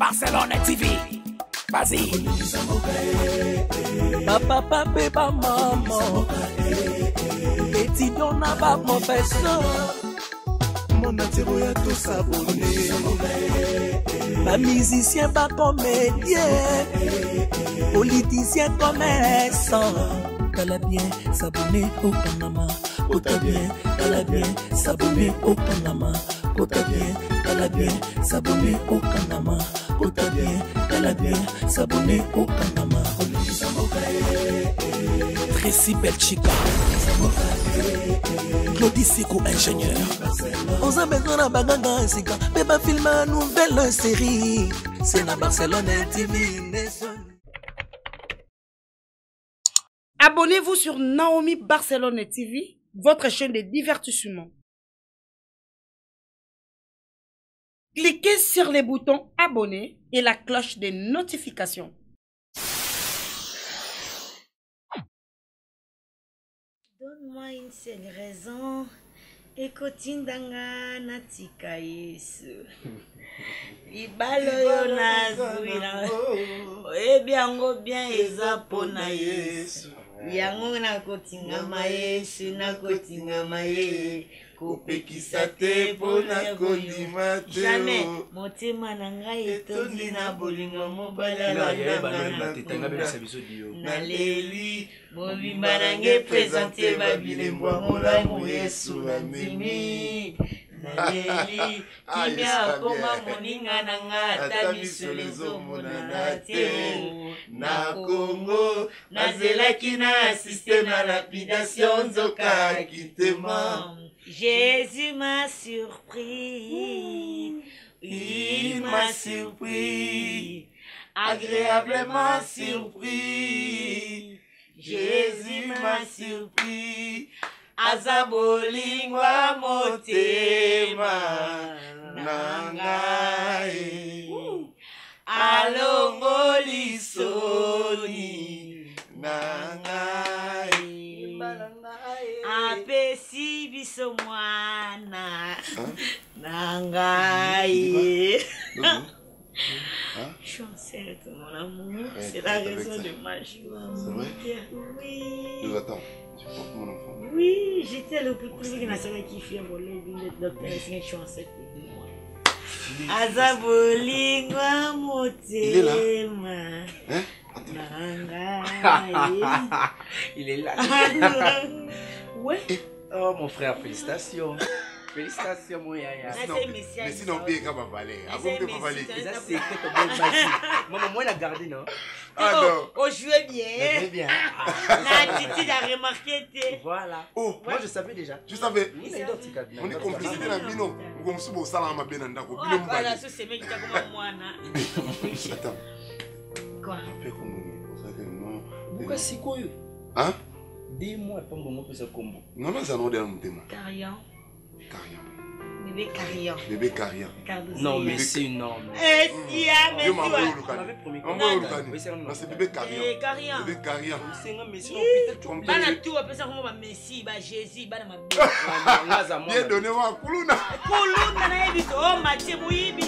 Barcelone TV. Vas-y. Papa, papa, maman. Étudiant n'a pas professeur. Mon atiro à tous abonnés. Pas musicien, pas comédien. Politicien, commerçant. T'as bien s'abonner au Panama. T'as bien, t'as bien s'abonner au Panama. T'as bien, t'as bien s'abonner au Panama. T'as bien, t'as bien s'abonner au Panama. Tracy Belchica, Claudie Siko, ingénieur. On a besoin d'un bagage Sika, mais pas filmer une nouvelle série. C'est la Barcelone TV. Abonnez-vous sur Naomi Barcelone TV, votre chaîne de divertissement. Cliquez sur les boutons abonner et la cloche des notifications. Donne-moi une seule raison. Ekotindanga natika Yesu. Ibalo yo nazwina. Ebiango bien ezapona Yesu. Yango nakotingama Yesu, nakotingama Yesu. Kopekisa te pona kondima te. Jamais motema na ngai etondi na bolingo mobala na leli mobimba na ngai présenter babilembwa molamu Yesu andimi na leli kimia akoma moninga na ngai ata miso ezomonana te na Congo nazelaki na assiste na lapidation nzoka kitema. Jésus m'a surpris, il m'a surpris, agréablement surpris. Jésus m'a surpris, azabolingwa motema nangai, alongoli soni nangai. Apesi biso mwana nangai. Je suis enceinte, mon amour. C'est la raison de ma joie. C'est vrai? Oui. Nous attends, tu portes mon enfant? Oui, j'étais à l'hôpital qui fait voler le docteur. Je suis enceinte de 2 mois. Azabolingwa motema. Hein? Il est là. Ouais. Oh mon frère, félicitations. Félicitations mon yaya. Mais sinon, bien quand va parler. Avant de parler. Ça c'est que ton bon basi. Maman, moi la garder non. Ah non. Oh, jouez bien. Jouez bien. La Titi a remarqué. Voilà. Oh, moi je savais déjà. Tu savais? Oui, on est complicité dans le bino. Nous sommes sous le salama bien dans le bino. Voilà, ce c'est mec qui a comme moi. Attends. Quoi? Pourquoi c'est quoi? Hein? Dis-moi pas mon peu ça combo. Non, non, ça n'a pas de Carrion. Carrion. Bébé Carrion. Bébé Carrion. Non, mais c'est une norme. Eh, si, mais tu m'as on avait promis. C'est bébé Carrion. Bébé Carrion. Bébé Carrion. C'est un messie hôpital. Bana tout appelle ça comme Messi, ba Jésus, bana ma bien donné-moi Kuluna. Kuluna na ebito, oh Mathieu Mouibi.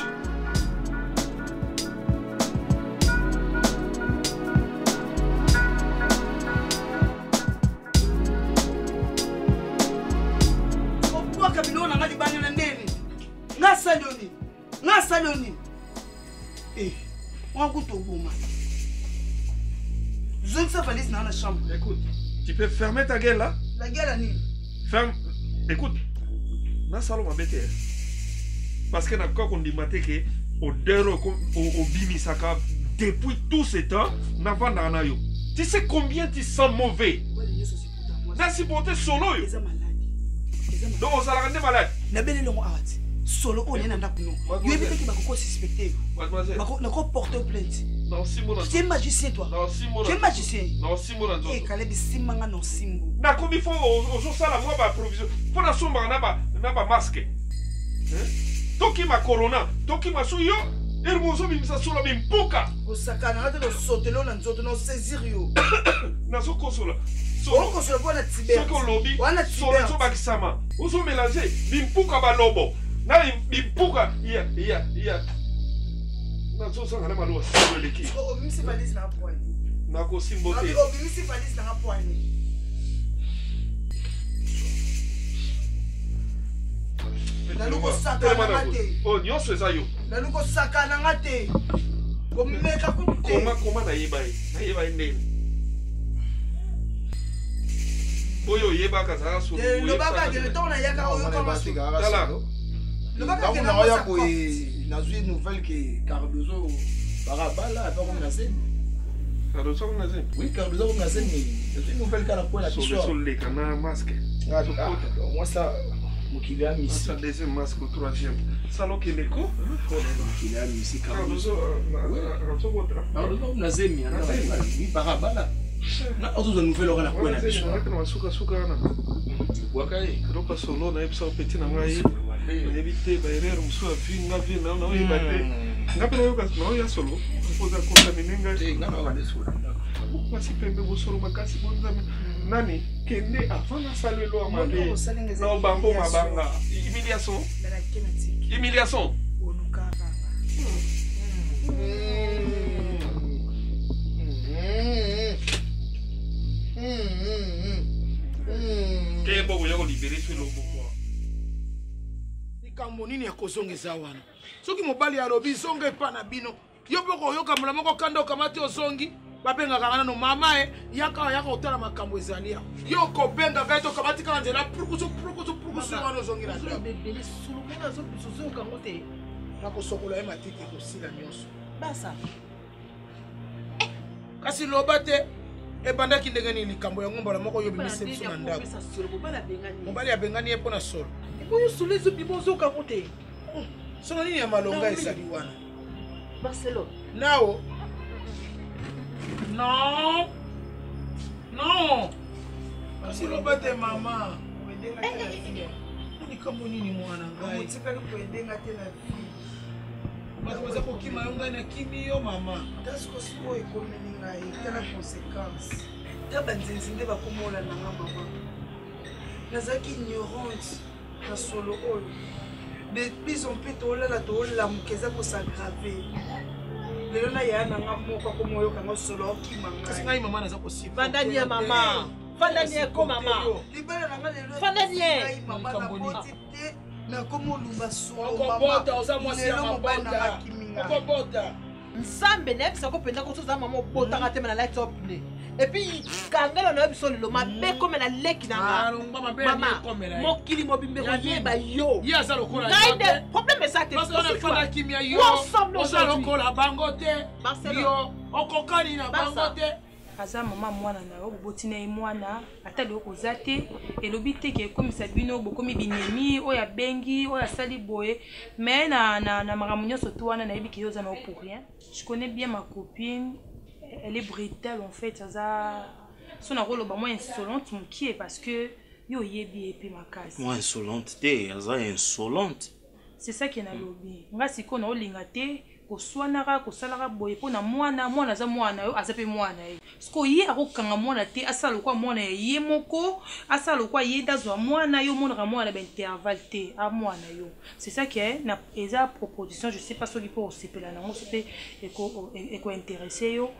Saloni. Eh, on goûte au bout, man. Je ne sais pas dans la chambre. Écoute, tu peux fermer ta gueule là? La gueule à Nîmes. Ferme. Écoute, dans le salon, ma bête. Parce que quand on dit que au dero au bimisaka depuis tout ce temps, n'a pas d'anayo. Tu sais combien tu sens mauvais? N'a si porté solo yo. Donc on s'en rend malade. Na belle longo awati. Solo on est dans la kuno. Yo évite qui va ko suspecter. Mademoiselle. Na ko porter plainte. Non, Simon. Tu es magicien toi. Non, Simon. Tu es magicien. Non, Simon. Eh, Caleb Simanga non Simbo. Na comme il faut au sala moi ba provision. Pour la sombre na ba masque. Hein? Toki ma corona, toki ma suyo. Hermoso bimisa solo bimpuka. Osaka na de sotelo na nzoto no saisir yo. Na so kosola. Solo kosola pour na tiber. Soko lobby. Wana solo so bakisama. Oso mélanger bimpuka ba lobo. Na bimpuka iya. nazosanga na malo asimbo eleki obimisi valise na poigne nakosimbo te obimisi valise na poigne nalukosakana te nyonso eza yo nalukosakana te komeka kutu te koma nayeba ye ndeni oyo oyebaka zala lobaka de ntongo nayaka oyokamasolobaka naoya boye nazwi nouvelle ke Cardozo barabala apa comme na scène Cardozo comme na scène oui Cardozo comme na scène nazwi nouvelle kana kwa la histoire soleka na masque moi ça mokili ya misi sa deuxième masque au troisième salo keleko mokili ya misi Cardozo comme na scène oui barabala na ozo nouvelle ora na kwa na histoire na suka wana wakae ropa solo na ebisa petit na ngai nayebi te baerreur mosusu avi nga vi naoyeba te nga mpe naoya solo oza kontamine ngai pembe bosolo makasi bonzambe nani kende avant nasala elo ya mabe na bango mabanga humiliation ke boko ya kolibere so elo bokwa likambo nini ya kozongeza wana soki mobali alobi zonga epa na bino yo mpe koyoka mbula moko kanda okamati ozongi babengaka nga nano mama yaka kotala makambo ezali awa yo kobengaka ye tokamati kaka nzela purukusu wana ozongi na nakosokola ye matiki ekosila nyonso kasi loba te ebandaki ndenge nini likambo yango mbala moko yobimisi biso na ndako mobali abengani ye mpo na solo sono nini ya malonga esali wana nao non kasi loba te mama likambo nini mwana ngai bato baza kokima yo ngai nakimi yo mama tasikosi oyo ekomeli ngai tala conséquence ta banzinzi nde bakomola nanga mama nazalaki ignorante na solo oyo depuis mpe toolala toolamuka eza kosagrave lelo nayaya nanga moko akoma oyokanga solo okima kasi ngai mama naza kosifandani ya mama fandani eko mama libala nanga lelo fandani ye mama naboti te nakomolumba okobota oza mwasi ya mabota okobota nsambe nayebisa kopenda kosoza mama obotaka te mena light up ne epuis kangelo na yo biso lelo mabe komela leki nanga mama mokili mobimbe koyeba yo ye aza lokola ngai de problème eza te osala kimia yo oza lokola bango te yo okokani na bango te aza mama mwana na yo boboti na ye mwana ata lelo koza te elobi te ke ekomisa bino bokomi binemi oyo abengi oyo asali boye mais na makambo nyonso to wana nayebi ke yo oza na yo pour rien. Je connais bien ma copine, elle est brutale en fait, aza son rôle ba moins insolente mokie parce que yo yebi epi makasi moi insolente te aza insolente, c'est ça qui na lobi nga siko na olinga te koswanaka kosalaka boye mpo na mwana aza mwana yo aza mpe mwana ye siko ye akokanga mwana te asala lokwa mwana ya ye moko asala lokwa ye dazwa mwana yo monaka mwana baintervalle te a mwana yo. C'est ça qui est na eza proposition, je sais pas soki mpo osepela nango so mpe ekointeresse yo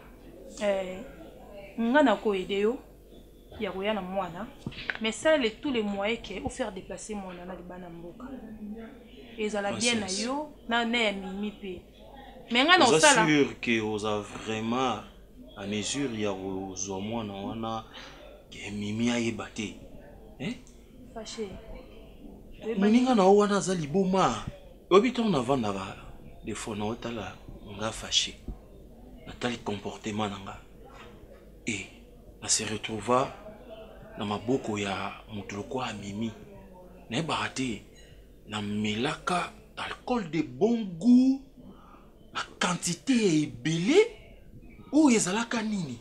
nga na koede yo ya koya na mwana mais ça tous les moyens ke ofaire déplacer mwana na libana mboka ezala bien na yo na ya mimi mpe mais nga na osala sûr que oza vraiment à mesure ya kozwa mwana wana ke mimi ayeba te fâché moninga na o wana aza liboma oyebi ntango navandaka des fois na otala nga fâché natali comportement na nga e na se retrouva na maboko ya moto lokwa amimi nayebaka te namelaka alcool de bon goût na quantité ya ebele oyo ezalaka nini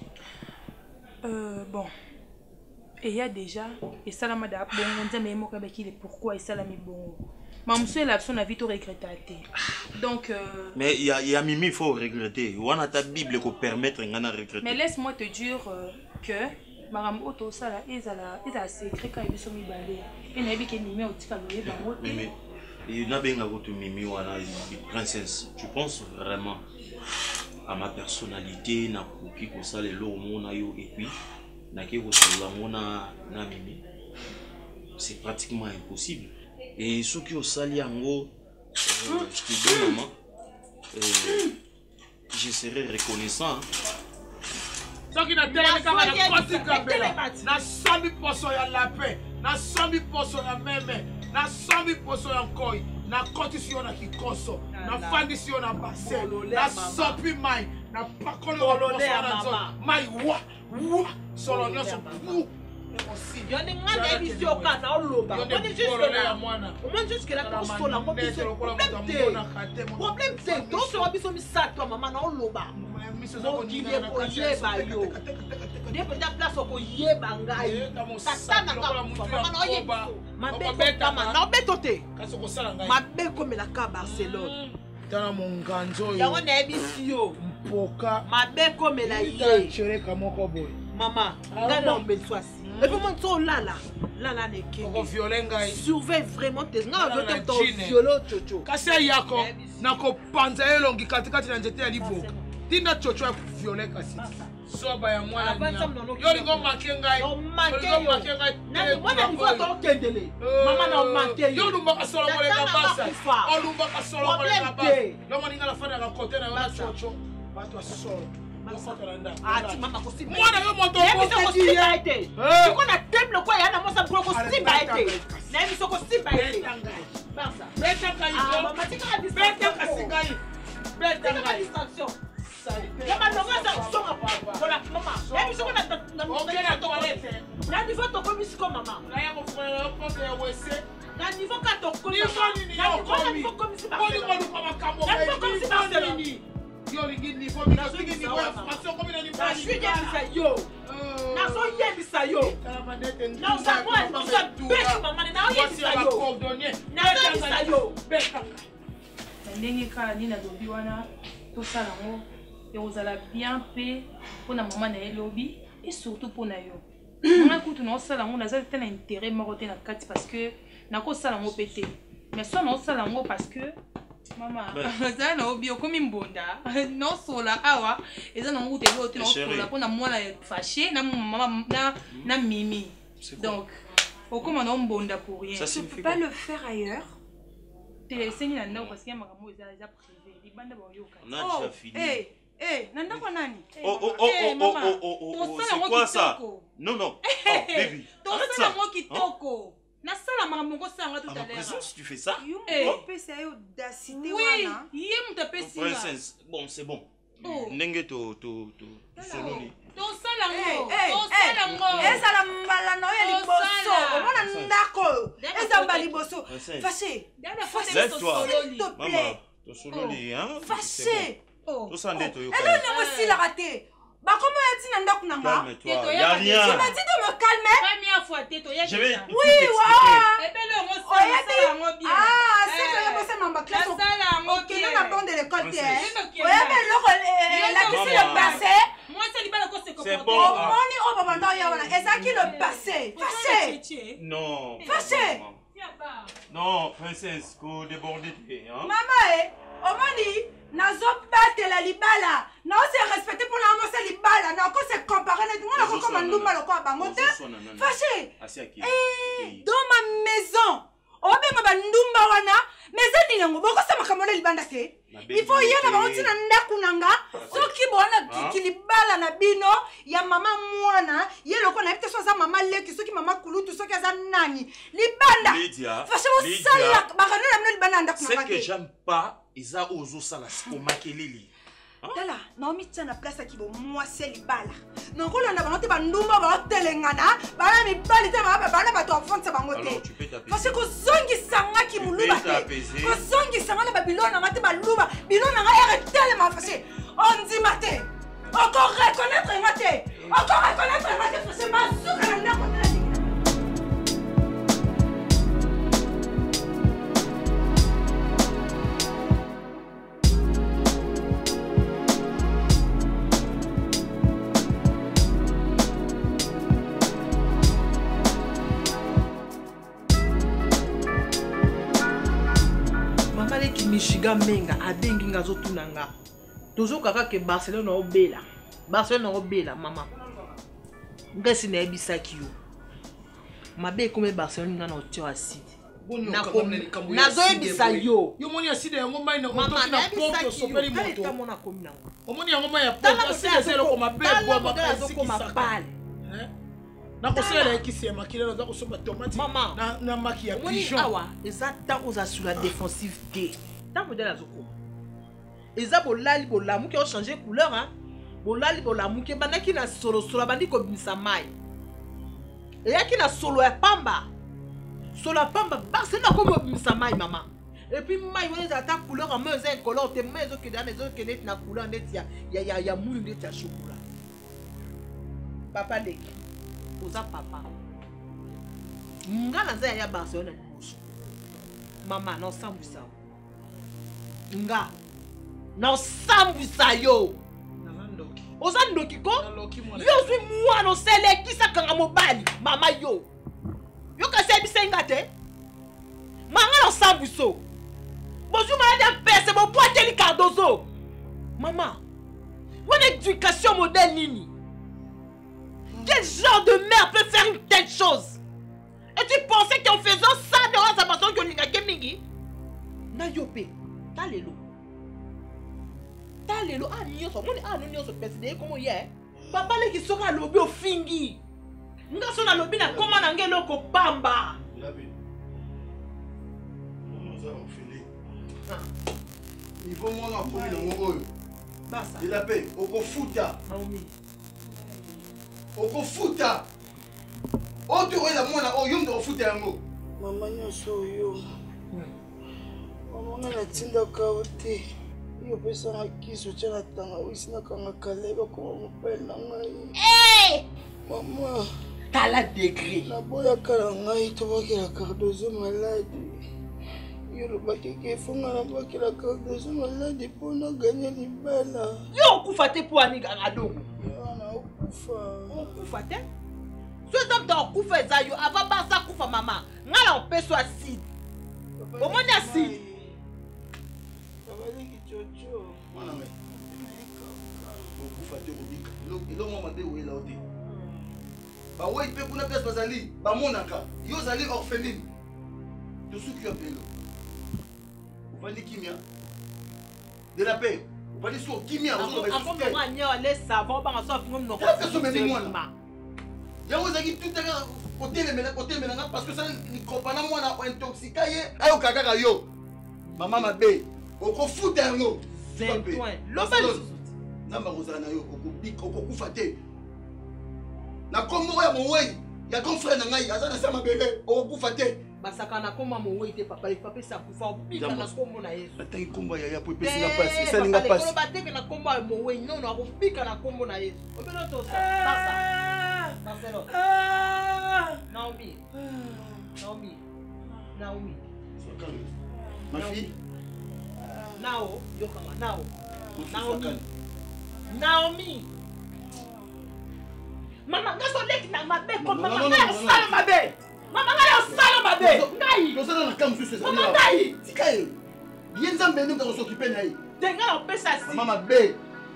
bon et ya déjà esalama da bongo nzambe ye moko ayebaki le pourquoi esalami bongo mamusu ela biso na vie to regretta te donc mais ya mimi il faut regretter wana ta bible ko permettre nga na regretter mais laisse-moi te dire que makambo oyo tosala ezala secret ka biso mibale e nayebi ke mimi otika loye bango te nabenga koto mimi wana princesse, tu penses vraiment à ma personnalité na koki ko ça le lo mona yo et puis na ke ko sola mona na mimi c'est pratiquement impossible et ce qui au sali yango je te dis maman je serai reconnaissant soki na tele kaka na koti kabela na 100% ya lapin na 100% ya meme na 100% ya nkoi na koti siyo na kikoso na fandi siyo na bassin na sopi mai na pakolo na mai wa solo nyonso yo ni ngana ebisi okana oloba on est juste là on est juste là pour sola mo biso problème c'est donc so biso misato mama na oloba mo kile ko yeba yo ndipo da place ko yeba ngai tatana ka mama na oyeba mabe kama na betote kaso ko sala ngai mabe komela ka Barcelone tana monganzo yo yango na ebisi yo mpoka mabe komela ye chereka moko boy mama ngana ombelsoasi. Et puis mon tour là n'est que surveille vraiment tes ngana zote to violo chocho kasi yako nako panza elongi katikati na nzete ya libo tinda chocho ya viole kasi soba ya mwana yo lingo makenga na mwana nivo to kendele mama na manke yo lumba ka solo mole ka basa o lumba ka solo mole ka basa yo maninga la fana ka kote na yo chocho bato asolo ati mama kosimba mwana yo moto kosimba ete siko na temple kwa yana mosa bro kosimba ete na biso kosimba ete basa beta ka iso mama tika beta ka singai beta ka distraction kama longa za songa voilà mama na biso na toilette na niveau to komisi ko mama na ya mo fona po ya wese na niveau ka to ko na niveau komisi ba yo lingi niveau mi na lingi niveau ya formation comme na niveau na suis yo na so yebisa yo na usa kwa usa beki mama na yebisa yo na yebisa yo beka ndenge kala nini alobi wana tosala ngo ekozala bien mpe mpona mama na ye lobi et surtout mpona yo nga kutu naosala ngo naza te na intérêt moko te na kati parce que nakosala ngo mpe te mais so naosala ngo parce que mama ozala na obi okomi mbonda nosola awa eza nango kutu elo te naosola mpona mwana fâché na mimi donc okoma na ombonda pour rien tu peux pas le faire ailleurs esengi na ndako parce que makambo eza privé libanda baoyoka nanda kwa nani? C'est quoi ça? Non, non. Oh, baby. Tosala mo kitoko. Na sala makambo sanga tout à l'heure. Présent si tu fais ça. C'est audacité oui, yé muta pesi. Princesse, bon, c'est bon. Nenge to soloni. Tosala ngo. Tosala ngo. Eza la mbala na ya liboso. Omona ndako. Eza mbala liboso. Fâché. Lève-toi. S'il te plaît. To soloni, hein? Fâché. Tout ça ndé to yo. Elle est aussi la raté. Bah comment est-ce que tu n'as pas calme-toi, y'a rien. Tu m'as dit de me calmer. Première fois, Této, y'a je vais oui, ouais. Et bien le mot ça bien. Ah, c'est que y'a bossé ma classe. Ok, on a bon de l'école. Ouais, mais la question le passé. Moi c'est libéral que c'est c'est bon. On est au moment où y'a et ça qui le passé. Fâché. Non. Fâché. Non, princesse, ko débordé hein. Maman, omoni nazobatela libala na ose respecter pour la mose libala na ko se comparer na ngona ko comme ndumba lo kwa bango te fâché dans ma maison obenga bandumba wana mezani yango boko sama kamole libanda te il faut yena ba otina ndaku nanga soki bona kilibala na bino ya mama mwana yelo ko na epte so za mama leki soki mama kulutu soki za nani libanda fâché au sala ba kana na libanda ndaku nanga c'est que j'aime pas Isa ozo sala sko makeleli. Tala, Naomi tient la place qui va moi c'est libala. Non ko landa ba te bandumba ba telengana, ba mi bali te ba ba to fonce ba ngote. Alors tu peux t'apaiser. Parce que zongi sanga ki muluba. Ko zongi sanga na Babylone mate ba luba, bilona nga arrêtez ma fâché. On dit maté. Encore reconnaître maté. Encore reconnaître maté, c'est ma souka na ko na. Michigan menga abengi ngazo tunanga toujours kaka que Barcelone au bela. Barcelone au bela maman. Ngasi na ebisaki yo. Mabe comme Barcelone na otio acide. Nazoyebisa yo. Yo moni acide yango mai na maman na pompe sopeli moto. Tamona komina. Omoni yango mai ya pompe acide zelo ko mabe bo ba na kosela ekisi ya makila na ko soba tomate na maki ya pigeon. Awa ezata oza sur la défensive D. Ta modèle azoko. Eza bolali bolamu ki o changer couleur hein. Bolali bolamu ki banaki na solo bandi ko bimisa mai. Eyaki na solo ya pamba. Solo ya pamba Barcelone ko bimisa mai maman. Et puis mai wona ezata couleur en main eza incolore te mai ezo keda mezo kede na couleur ndeti ya mulu ndeti ya chocolat. Papa leki. Oza papa. Nga na nzaya ya Barcelone kuso. Mama na osambwisa. Nga na osambwisa yo. Oza ndoki ko? Yo zwi mwana oselekisa kanga mobali. Mama yo. Yo kasi ebisa te. Manga na osambwiso. Bonjour madame pese bo poateli Cardozo. Mama. Une éducation modèle nini? Quel genre de mère peut faire une telle chose? Et tu pensais qu'en faisant ça, devant sa personne que l'on a gamingi? Na yope, talelo. Talelo, ah nyoso, moni ah nyoso peside comment hier? Papa le qui sera lobby au fingi. Nga sona lobby na koma na ngelo ko pamba. Il faut moi en premier dans mon rôle. Basta. Il a paix. Okofuta. Naomi. Okofuta. Oto wela mwana o yom do futa yango. Mama nyoso yo. Mama na tinda kaote. Yo pesa na kiso tshela tanga wisina kanga kaleba ko mo pela ngai. Eh! Mama. Tala degré. Na boya kala ngai to bakela Cardozo malade. Yo lo bakeke fonga na bakela Cardozo malade pona gagner libala. Yo kufa te po ani adongo. Okufa te? Ceux hommes dans kufa zayo avant basa kufa mama. Ngala on peso acide. Omoni acide. Babali kichocho. Mwana me. Okufa te obika. Ilo mama de wela odi. Ba wei pe kuna pesa bazali ba monaka. Yo zali orpheline. De suki yo pelo. Ovandi kimia. De la paix. Ovandi so kimia ozo ba suki. Avant moi nya les savon ba so fingom no ko. Qu'est-ce que tu mwana? Ya vous avez tout à côté mais parce que ça ni compana mwana o intoxica ye ayo kaka yo. Mama mabe. Oko futa yango. C'est point. Lobali. Namba kozana yo okufa te. Na kombo ya mowe ya grand frère na ngai azana sama bebe okufa te. Basaka na koma mowe te papa sa kufa obika na kombo na Yesu. Atangi kombo ya po pesi na pasi ça ninga pasi. Ko bateke na kombo ya mowe non akobika na kombo na Yesu. Obelo to ça. Marcelo. Naomi. Ma fille. Nao, yokanga nao. Naomi. Mama, ngaso leki na mabe ko mama ngayo sala mabe. Mama ngayo sala mabe. Ngai. Yo sala na kam juste ça. Mama ngai. Tikaye. Yenza mbende ko s'occuper na yi. Tenga on pesa si. Mama mabe.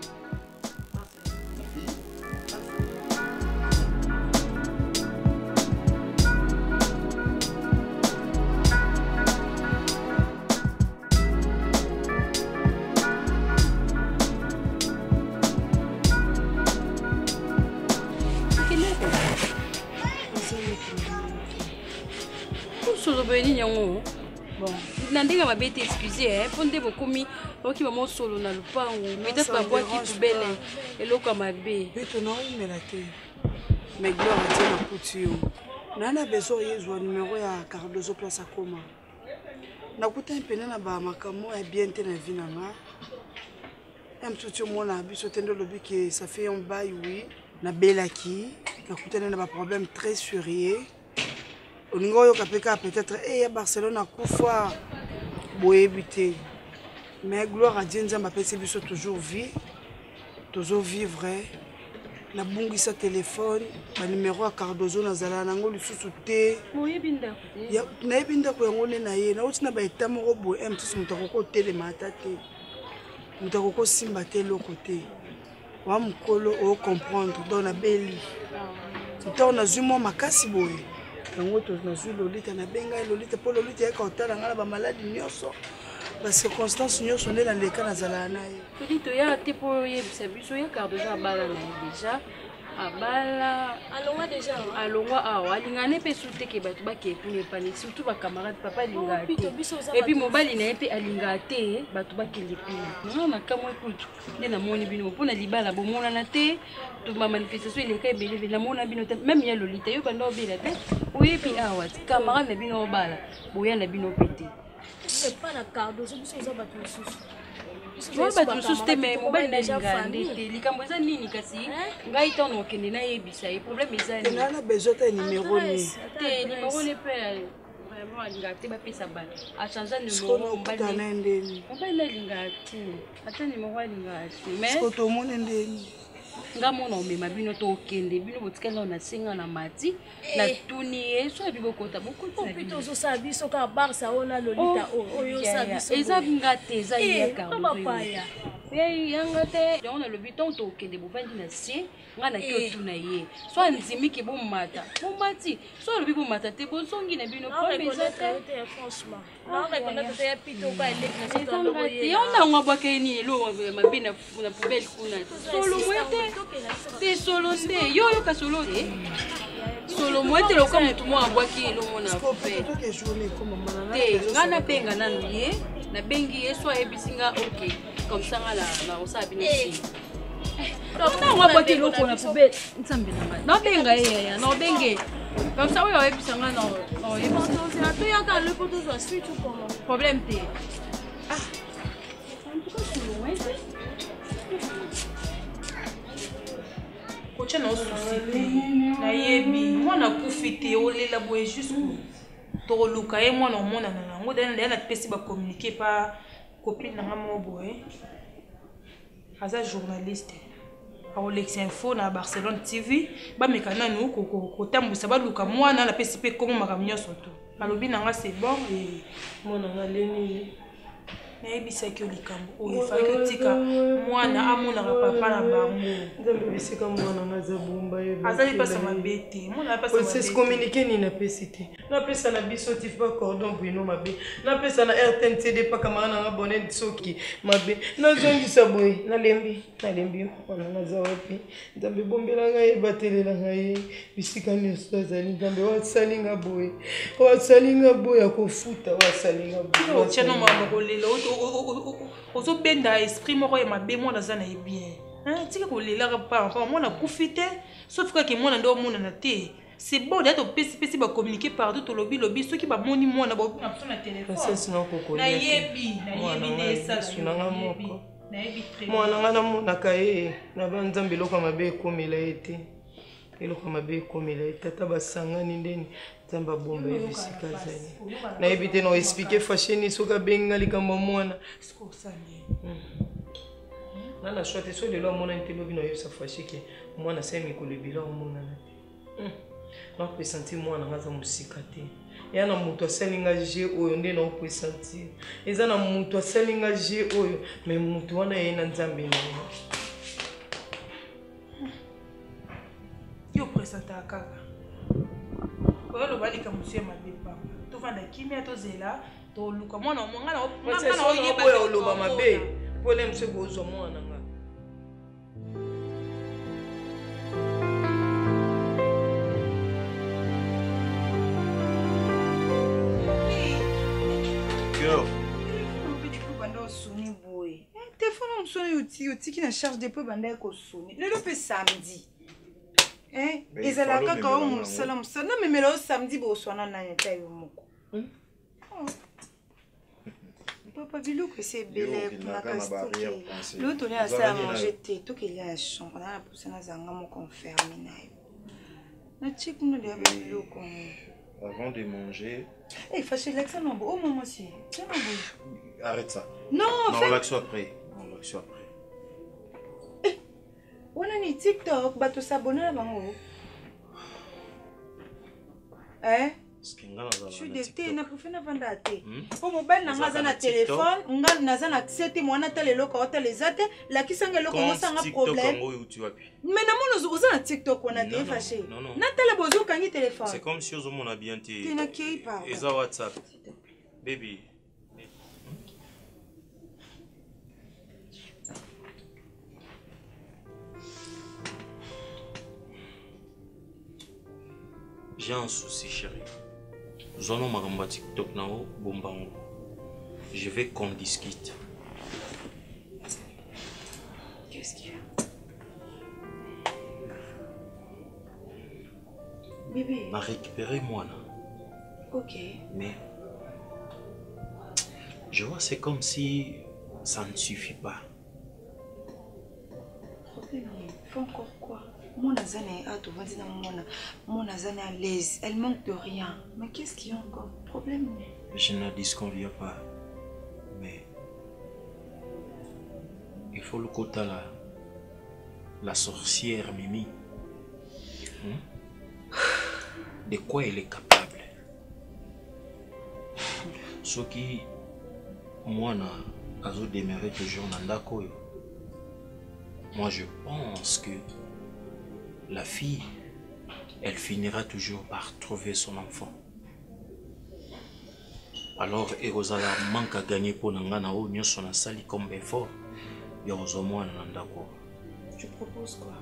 Bon, nandinga mabe te excusez pour nde bokomi oki mama solo na lupango peut-être ba boîte qui poubelle eloko mabe beto na umela te mais gloire à Dieu na kutio nana besoin yezwa numéro ya Cardozo place akoma na kuta mpena na ba makamo ya bien te na vie na nga mtuti mona biso tendo lobi que ça fait un bail oui na belaki na kuta na ba problème très sérieux oningo yo kapeka peut-être ya Barcelone akufa boyebité mais gloire à Dieu nzamba pese biso toujours vie toujours vivre na bungisa téléphone ba numéro ya Cardozo na zala nango lisusu te moyebinda ya na yebinda ko yango na ye na utina ba etamo robo mtusi mutako ko telema ata te moto akokosimba te eloko te wa mokolo ocomprendre donc nabeli ntango nazwi mwa makasi boye yango nazwi lolita nabenga ye lolita mpo lolita yaka kotala ngai na bamaladi nyonso bacirconstance nyonso nde naleka nazalaka na ye lolita oya te mpo oyebisa biso ya cardoza abala na ye déjà abala alongwa awa alingane mpe su teke bato bakekuna epane surtout bacamarade papa alingaka te epuis mobali na ye mpe alingaka te bato bakende kuna nanga na kamwa ekutu nde namoni bino mpona libala bomonana te bamanifestation eleka ebelebe namona bino te meme ya lolita yo banda obela te oyebi awa camarade na bino obala boya na bino mpe te Moi, bato mosusu te me mobali nalinga nde te likambo eza nini kasi ngai ntango okende nayebisa ye problème eza nini na besoin te numéro ni te numéro ne mpe vraiment alingaka te bapesa bana achange numéro mobali nalingaka te ata numéro alingaka te mais tomone ndeni nga mona omema bino tokende bino botikala na senga na mati na tuni ye so abi bokota bokota ozosala biso kaka barsa ona lolita oyo eza nga te eza yaka yanga te donc nalobi ntongo tokende bovandi na sie nga na kio tuna ye so andimiki bomata bomati so alobi bomata te bozongi na bino yo ntango abwaka nini elo mabe na poubele kuna solo mwete te solo nde yo yoka solo te solo mwete loka motu mo abwaki elo mona poubele te nga nabenga nanu ye nabengi ye so ayebisi nga ok comme ça na osala bino si ntango abwaki eloko na poubele nzambe nanga nabenga ye nabenge comme ça oyo oyebisa nga naoyebisa toyaka le poto tozwa suite ou comment problème te en tout cas solo mwete kotia na osusi te nayebi mwana akufi te olela boye jusqu'au tokoluka ye mwana omonana nango daya napesi bacommunike pa copine nanga moko boye aza journaliste aolekisa info na Barcelone TV bameka nanu kotambwisa baluka mwana napesi mpe komo makambo nyonso to alobi nanga c'est bon mwana nga leni nayebisaki yo likambo oyo efaki otika mwana amonaka papa na bango nzambe bisika mwana nga aza bomba azali mpasa mabe te mwana communiqué nini napesi te napesa na biso tifa cordon bwino mabe napesa na RTNTD paka mwana nanga bone soki mabe nazongisa boye nalembi mwana nga aza wapi nzambe bombela nga ye batelela nga ye bisika nyonso azali nzambe wasali nga boye akofuta wasali nga boye otiano mama kolela ozobenda esprit moko ya mabe mwana aza na ye bien tika kolelaka pa mwana akufi te sauf kaka mwana nde omonana te c'est bon date opesi bacommuniquer partout tolobi soki bamoni mwana baopina biso na telefone nayebi mwana nga namonaka ye na banzambe eloko mabe ekomela ye te eloko mabe ekomela ye tata basangani ndeni nzambe abomba ye bisika zali nayebi te na explike fasheni soki abenga likambo mwana nana shwa te so lelo amonani te lobi na oyebisa fashi ke mwana se mikolo ebila omonana te naopesantir mwana nga aza mosika te eza na moto asalinga je oyo nde naopesantir eza na moto asalinga je oyo me moto wana ye na nzambe na ye yo presentaka kaka oyo loba likambo so ya mabe papa tovanda kimia tozela toluka mwana oyo oloba mabe pole mse kozwa mwana nga telefone mosoni otiki na charge de po banda ya kosoni lelo mpe samedi ezala kaka o mosala namemela o samedi boswana nani ata yo moko papa biloko esi ebele kuna kasi lelo tolia asala mange te tokelia ya chambre na posa nazanga moko enferme na yo natie kuna deya babiloko avant de manger. Fâché, l'accent non, oh maman aussi. Arrête ça. Non, relax-toi après. Relax-toi après. On a ni TikTok, bateau s'abonner à bango. Je suis dété, na pour faire na vendre à thé. Pour mobile na ngaza na téléphone, nga naza na accès moi na tele loko hôtel les até, la qui sanga loko mo sanga problème. Mais na mono uza na TikTok on a été fâché. Na tele bozo kangi téléphone. C'est comme si on mon a bien té. Tu n'as qui pas. Et ça WhatsApp. Baby. J'ai un souci, chérie. Zono maramba TikTok nao bombango. Je veux qu'on discute. Qu'est-ce qu'il y a? Bébé. M'a récupéré moi là. Ok. Mais je vois c'est comme si ça ne suffit pas. Problème, il faut encore quoi? Mon azane a tout vendu dans mon azane à l'aise. Elle manque de rien. Mais qu'est-ce qu'il y a encore? Problème? Je ne disconviens pas. Mais il faut le quota là. La sorcière Mimi. De quoi elle est capable? Ce qui moi n'a demeuré toujours dans l'Akoyo. Moi je pense que la fille, elle finira toujours par trouver son enfant. Alors, et vous allez manquer à gagner pour n'angana ou n'y son sali comme effort. Il y a aux moins d'accord. Tu proposes quoi?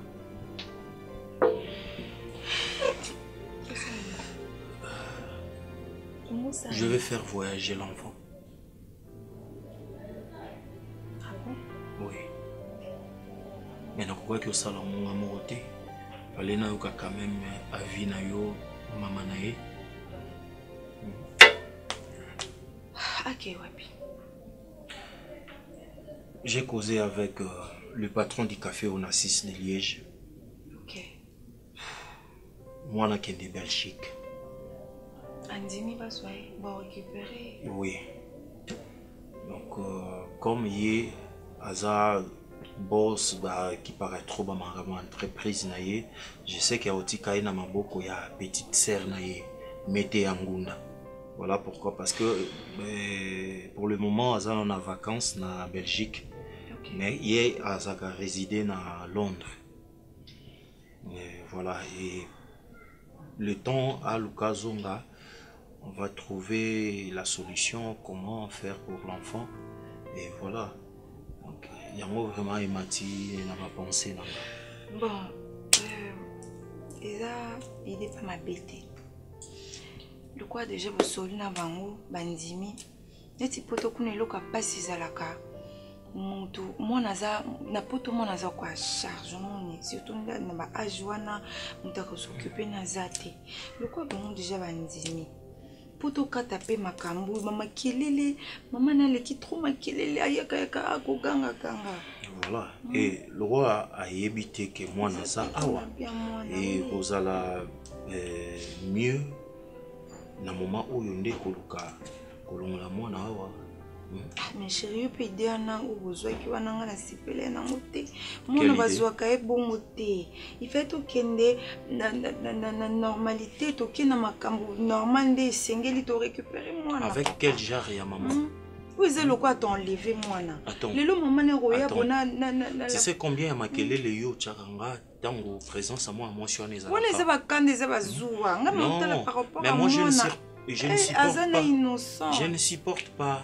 Je vais faire voyager l'enfant. Ah bon? Oui. Mais non, quoi que ça, mon amour, fallait na yoka quand même avis na yo maman na ye. Ok, wapi. J'ai causé avec le patron du café Onassis de Liège. Ok. Moi, je suis de Belgique. Andimi va récupérer. Oui. Donc, comme il y a boss qui paraît trop dans ma entreprise, je sais qu'il y a aussi une petite sœur Mété Angunda. Voilà pourquoi. Parce que pour le moment, on est en vacances en Belgique. Okay. Mais il a résidé à Londres. Et voilà. Et le temps à l'occasion, on va trouver la solution, comment faire pour l'enfant. Et voilà. Donc, il y a vraiment émati dans ma pensée. Bon, il n'est pas ma bête. Le quoi déjà vous solide na bango bandimi neti poto kuna loka pasi zalaka muntu monaza na poto monaza kwa charge moni surtout na ba ajwana mutaka s'occuper na zate le quoi bango déjà bandimi poto kata pe makambu mama kelele mama na leki trop makelele ayaka yaka akoganga kanga. Voilà. Et le roi a évité que moi na ça awa et vous allez mieux na moment où yonde koluka kolongola mwana awa. Mais chérie, peut dire na ou besoin qui va na na sipele na moté. Mona bazwa ka e bon moté. Il fait tout kende na normalité to kena makambo normal nde sengeli to récupérer mwana. Avec quel genre ya maman? Vous avez le quoi t'enlever mwana. Lelo maman ne roya bona na. Tu sais combien ya makele le yo tchakanga tango présence à moi mentionné ça. On les a kande za bazuwa. Nga mentala par rapport à moi. Mais moi je ne supporte pas. Innocent. Je ne supporte pas.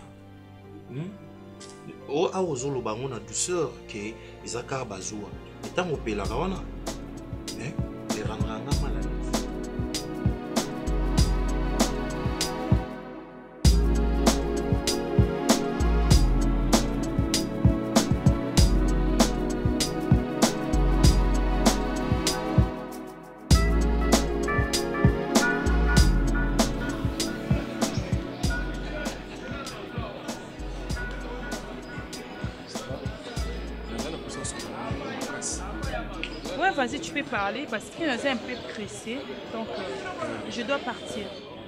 Oh a ozolo bango na douceur que ezaka bazuwa. Tango pela kawana. Mais les randanga malade. Vas-y, tu peux parler parce qu'il est un peu pressé, donc je dois partir.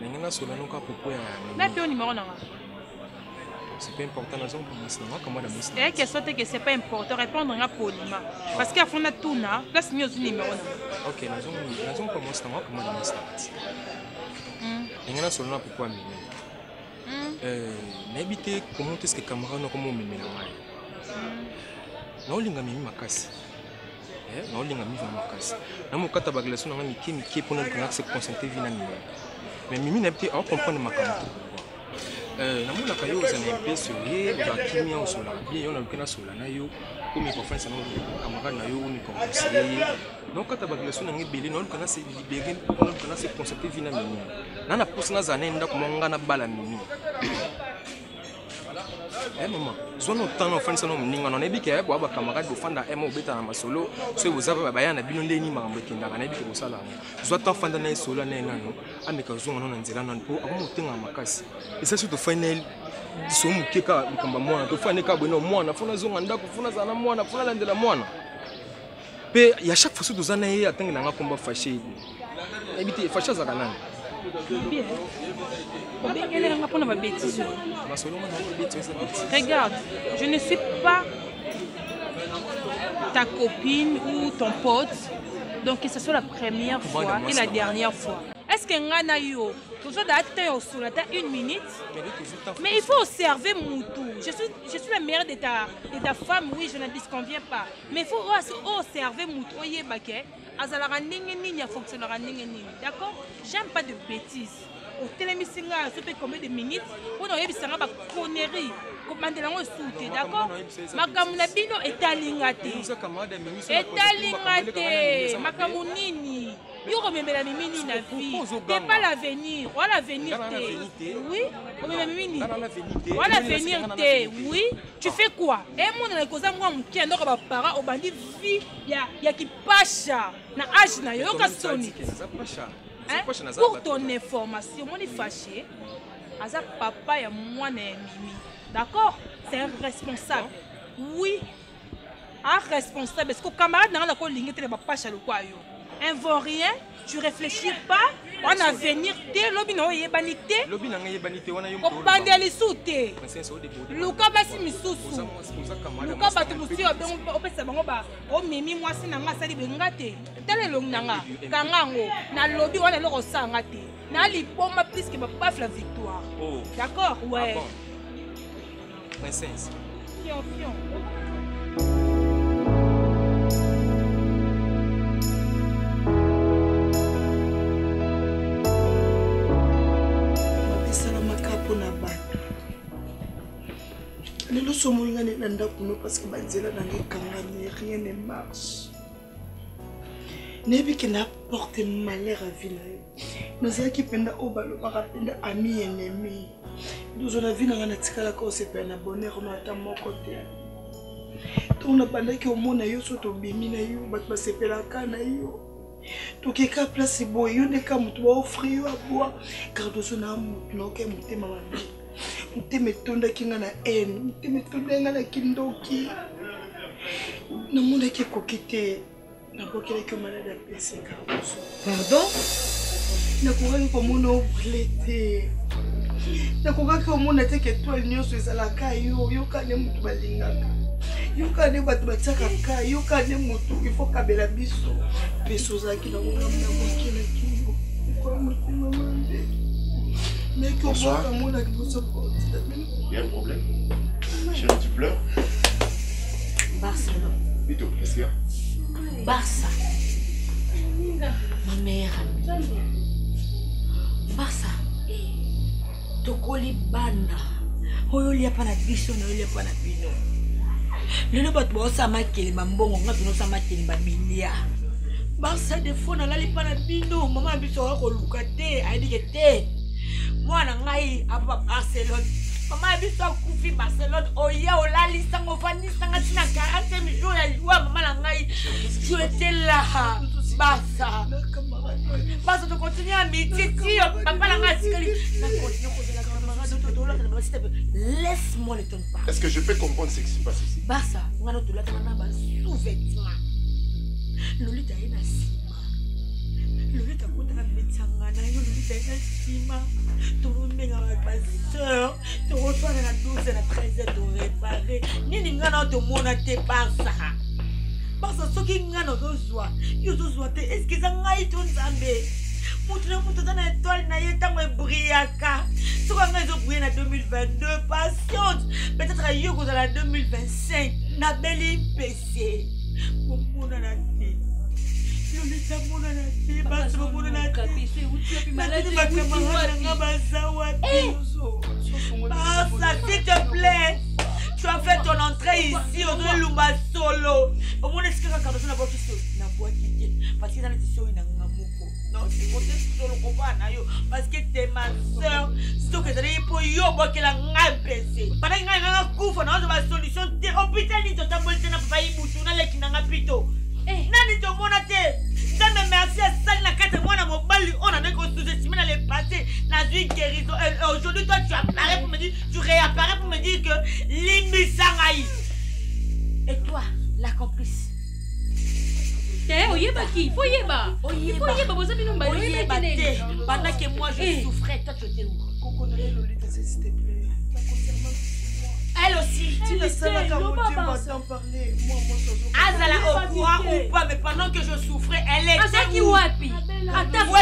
C'est pas important, et que c'est pas important, répondre à poliment. Parce qu'il y a un tout là, place numéro. Ok, la zone commence à moi, comment engana solo pourquoi mimi n'habite comment est-ce que camarade no comme mimi na mai na olinga mimi makasi na olinga mimi makasi na mokata ba relation na miki pour na se concentrer vina mimi mais mimi n'habite à comprendre makambo na mona kayo za na peso ye ba kimia o sola bien on a kena sola na yo comme confiance na camarade na yo ni conseiller donc quand tu as relation avec Bélé, nous connaissons se libérer, nous connaissons se concentrer vina mimi. Nana pousse na zane nda kumonga na bala mimi. Maman, zone autant na offense na mninga na nebi ke ba camarade do fanda emo beta na masolo, so vous avez ba yana bino ndeni mambo kinda na nebi ke bosala. Zo ta fanda na solo na nano, ameka zo na nzela na po abo mutenga makasi. Et ça surtout final so mukeka mukamba mwana to fane ka bino mwana funa zo nganda kufuna zana mwana funa landela mwana. Il y a chaque fois que nous avons atteint un combat fâché. Évitez, fâché ça canal. Regarde, je ne suis pas ta copine ou ton pote, donc que ce soit la première fois et la dernière fois. Est-ce que ngana yo toujours d'attendre sur la tête une minute? Mais il faut observer Moutou. Je suis la mère de ta femme, oui, je ne disconviens pas. Mais il faut observer Moutou. Oye baké, azala ninge ninge fonctionnera ninge ninge. D'accord? J'aime pas de bêtises. Au télémisinga, ça fait combien de minutes? On a eu des conneries. Comment on est d'accord? Makamuna bino etalingate. Etalingate. Makamunini. Yo remember mimi na vie. T'es pas l'avenir. Ou l'avenir t'es. Oui. Mimi. Ou l'avenir t'es. Oui. Tu fais quoi? Et moi na koza moi muki ndoko ba para obandi vie ya ki pasha na âge na yo ka soni. Pour ton information, mon est fâché. Aza papa ya moi na mimi. D'accord? C'est un responsable. Oui. Un responsable. Parce que camarade n'a pas de ligne de pasha le quoi yo. Un vaut rien, tu réfléchis pas, on a venir te, lobi na yebanité. Lobi na yebanité, on a eu. On bande les soute. Luka basi misusu. Luka batu musi on peut se bango ba. O mimi moi si nanga sali bengate. Tele long nanga. Kangango na lobi on a le rosanga te. Na lipoma plus que pas la victoire. D'accord? Ouais. Princesse. Fion. Nous sommes parce que rien ne marche. Nebi qui n'apporte malheur à vie. Nous avons qui penda au balo parapenda amis et ennemis. Nous avons vu dans la tika la cause et peine bonheur on attend mon côté. On a pendant que au monde a eu surtout bimi na eu bat pas se pela kana eu. Donc il y a place c'est beau il y a des cas où tu vas offrir à boire car nous sommes non que muté maman. Muté metonda kinga na haine muté metonda ngana kindoki. Na monde qui kokite na bokele que malade à PC caroso. Pardon? Na kourani ko mona oblete. Na kourani ko mona te que toi nyonso ezalaka yo kane mutu balingaka. Yo kane batu bataka ka yo kane mutu il faut kabela biso. Biso zaki na ngona na bokele kingo. Ko mutu mamande. Mais qu'on voit un monde avec vous. Il y a un problème. Chérie, tu pleures? Barcelone. Vito, qu'est-ce qu'il y a? Barça. Ma mère. Barça. Tokoli banda. Oyo lia pana biso na lia pana bino. Lelo batu ba osama kele mambongo ngatu no sama kele babilia. Barça de fond na lali pana bino. Mama biso ko lukate, aidike te. Moi ngai apa Barcelone. Mama biso kufi Barcelone oya olali sango fani sanga tina 40 jours ya liwa mama ngai. Tu étais là. Barça. Barça tu continues à m'étirer papa nanga sikali. Na continue la camarade. Laisse-moi le ton pas. Est-ce que je peux comprendre ce qui se passe ici? Barça, ngano to la tana ba sous-vêtement. Lolita ina sima. Lolita kota metsanga na yo lolita ina sima. Tourner avec ma soeur, te reçois dans la 12 et la 13 de réparer. Ni ngana to mona te Barça. Barça soki ngana zo zwa. Yo zo zwa te est-ce que ça ngai ton zambe? Mutu na mutu dans l'étoile na yetango ebriaka. Ce qu'on a briller en 2022, patience. Peut-être à Yogo dans la 2025. Na belle PC. Mon na la vie. Lolita mona na vie, basi mona na vie. Malade ma camarade na bazawa. Ça s'il te plaît. Tu as fait ton entrée ici au Lumba Solo. Au moins est-ce que quand on a boîte na boîte qui parce que dans les tissus il na ngamuko. Non, c'est côté solo ko ba na yo parce que t'es ma sœur. C'est que d'aller pour yo bo que la ngapese. Para nga kufa na ba solution te hôpital ni to tambolite na papa ibutu na leki na ngapito. Nani to mona te. Dame merci à ça na 4 mois na mobile on a qu'on sous-estimé dans le passé la vie guérison. Aujourd'hui toi tu apparais pour me dire tu réapparais pour me dire que Limbi Sangaï. Et toi la complice. Oyeba qui? Oyeba. Oyeba vous avez nomba. Oyeba te. Pendant que moi je souffrais toi tu étais où? Coconnerie Lolita s'il te plaît. Elle aussi. Tu le sais, tu vas t'en parler. Moi, Azala au courant ou pas, mais pendant que je souffrais, elle était Azaki wapi? Attends,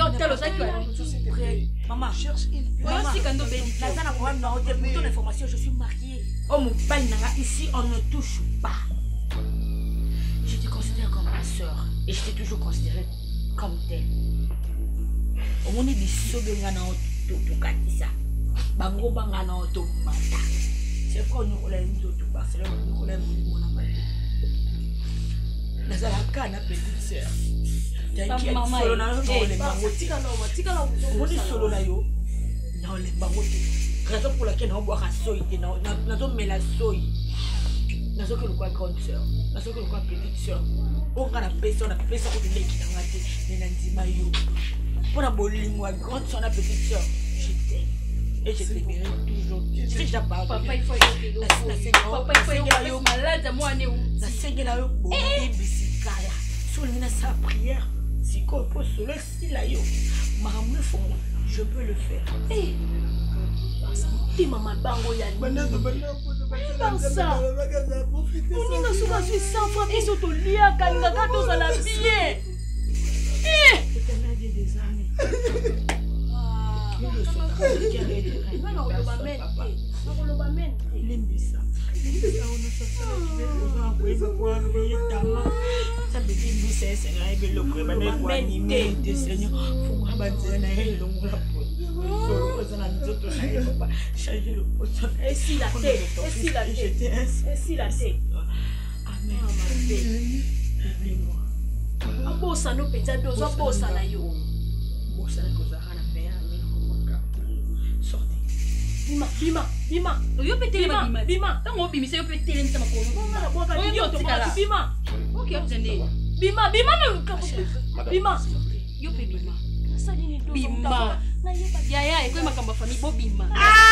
maman, cherche une information, je suis mariée. Oh mon père, ici on ne touche pas. Je te considère comme ma soeur et je t'ai toujours considérée comme telle. Au moins, il dit que bango bangana automata. C'est quoi nous voulons tout passer là nous voulons mon amant. Nous allons kana petite sœur. Maman solo na yo le bango tika na on est solo na yo. Na le bango tika. Raison pour laquelle on boit soïté na to mela soï. Na so que le quoi grande sœur. Na so que le quoi petite sœur. On kana personne na personne ko de leki na ngati na ndima yo. Pour la bolingo grande sœur na petite sœur. Je t'aime. Et je t'aimerai toujours. Si je parle. Papa, il faut y aller. Papa, il faut y aller. Malade, moi, on est où? La seigneur là, bon, bisikaya. Sur le sa prière. Si qu'on peut se laisser là, yo. Maman, je peux le faire. Eh. Ti maman bango ya. Ça. On n'a souvent vu 100 fois qu'ils sont au lit à Kangaga dans la vie. Eh. C'est des années. Bima. Yo peut télé Bima. Tant on bimi, c'est yo peut télé ça ma Bima. OK, attendez. Bima. Bima. Yo peut Bima. Bima. Ya, eko makamba famille bo Bima.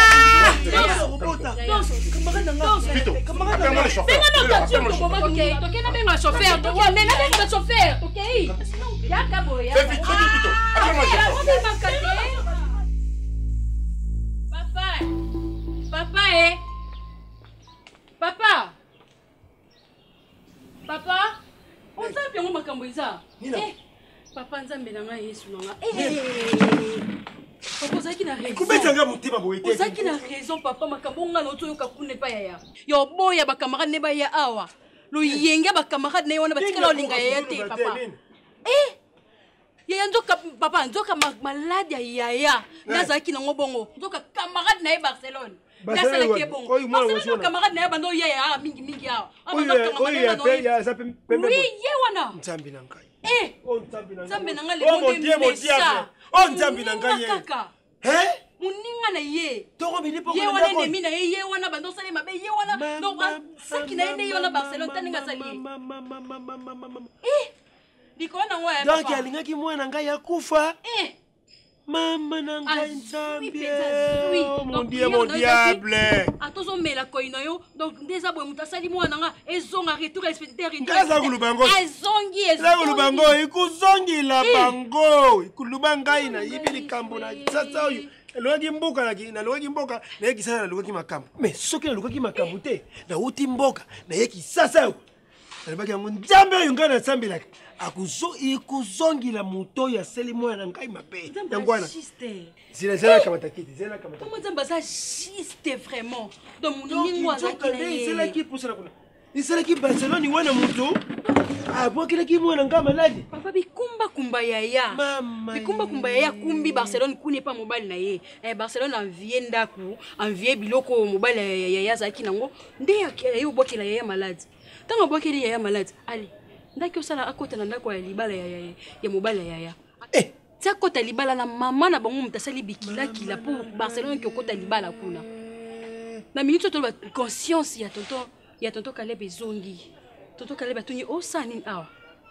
Papa, on t'a bien on makambo iza. Papa nzambe na nga Yesu na nga. Papa zaki na raison. Kubetanga mutima boyete. Zaki na raison papa makambo nga no toyo kakune pa yaya. Yo boya ba camarade ne ba ya awa. Lo yenga ba camarade ne wana batika lo linga yaya te papa. Yaya nzoka papa nzoka malade ya yaya. Nazaki na ngobongo. Nzoka camarade na Barcelone. Nasala ke bongo. Barcelone camarade na bando yaya mingi ya. Oui, yewana. Nzambi na ngai. Nzambi na ngai le monde mesa. Oh nzambi na ngai. Muninga na ye. Toko bili poko. Ye wana nemi na ye wana bando sale mabe ye wana. Donc saki na ye wana Barcelone taninga sali. Dikona ngwa. Donc alingaki mwana ngai akufa. Maman na ngai nzambi. Mon diable. Atozo mela koina yo. Donc déjà boy mutasali mwana nga ezonga retour respecter une. Kaza kulubango. Ezongi. La kulubango ikuzongi la bango. Ikulubanga ina yibili kambo na sasa oyo. Logi mboka na logi mboka na yeki sasa na logi makambo. Mais soki na logi makambo te na uti mboka na yeki sasa. alibaki yango nzambe oyo ngai nasambelaka akuzongila moto oyo asali mwana na ngai mabe yango wana zelaka matakiti zelaka matakiti comment nzambe aza juste vraiment donc moningo azalaki na ye esalaki pusala kuna esalaki barcelone wana moto abwakilaki mwana ngai maladi papa bikumbakumba yaya bikumbakumba yaya kumbi barcelone kuna epa mobali na ye barcelone envie ndako envie biloko mobali ya yaya azalaki nango nde ye obwakela yaya maladi ntango abwakeli yaya maladi ali ndaki osala akota na ndako ya libala ya mobali ya yaya tia kota libala na mama na bango moto asali bikilakila mpo barcelone ki okota libala kuna na minute oyo toloba conscience ya tonton Caleb ezongi tonton Caleb atuni osala nini awa